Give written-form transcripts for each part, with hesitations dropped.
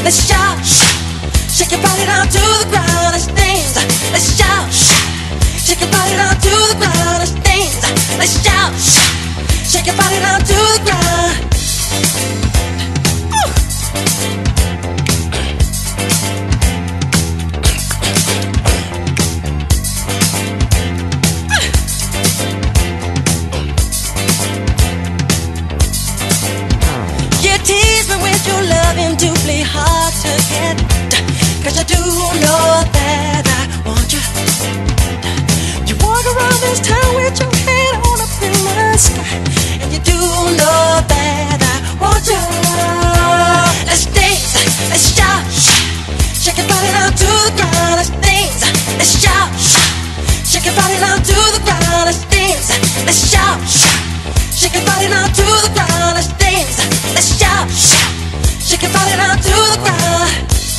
let's shout. Shake your body down to the ground, let's dance. Let's shout. Shake your body down to the ground, let's dance. Let's shout. Shake your body down to the ground. You tease me with your loving, doubly hard to get. 'Cause I do know that I want you. You walk around this town with your head on up in the sky, and you do know that I want you. Let's dance, let's shout. Shake your body down to the ground, let's dance. Let's shout. Shake your body down to the ground, let's dance. Let's shout. Shake your body down to the ground, let's dance. Let's shout. Shake your body down to the ground.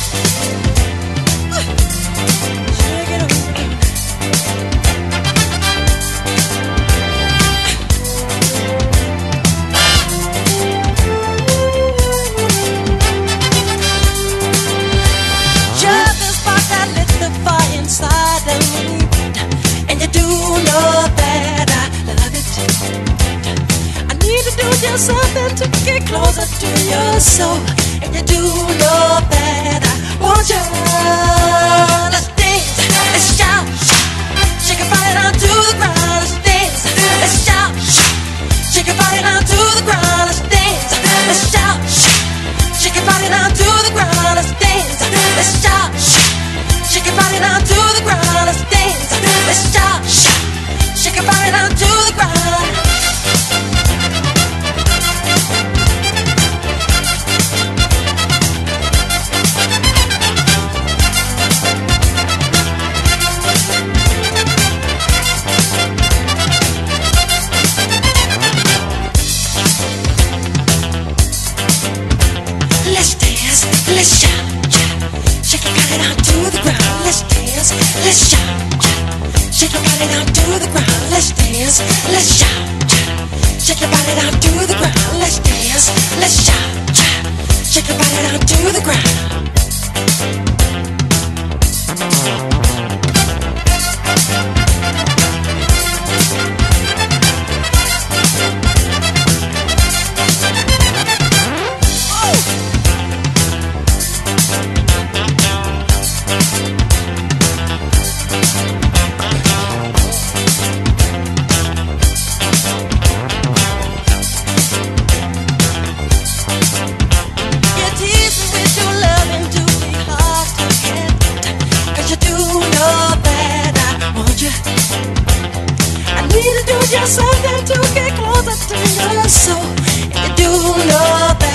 And you do know that I love it. I need to do just something to get closer to your soul. And you do know that I want you. Let's dance, let's shout. Shake your body down to the ground, let's dance. Let's shout. Shake your body down to the ground, let's dance. Let's shout. Shake your body down to the ground, let's dance. Let's shout. Shake your body down to the ground, let's dance. Let's shout. Shake your body down to the ground. Let's dance, let's shout. Shake your body down to the ground. Let's dance, let's shout. Shake your body down to the ground. Let's dance, let's shout. Shake your body down to the ground. Let's dance, let's shout. Shake your body down to the ground. Just something to get closer to your soul. And you do know that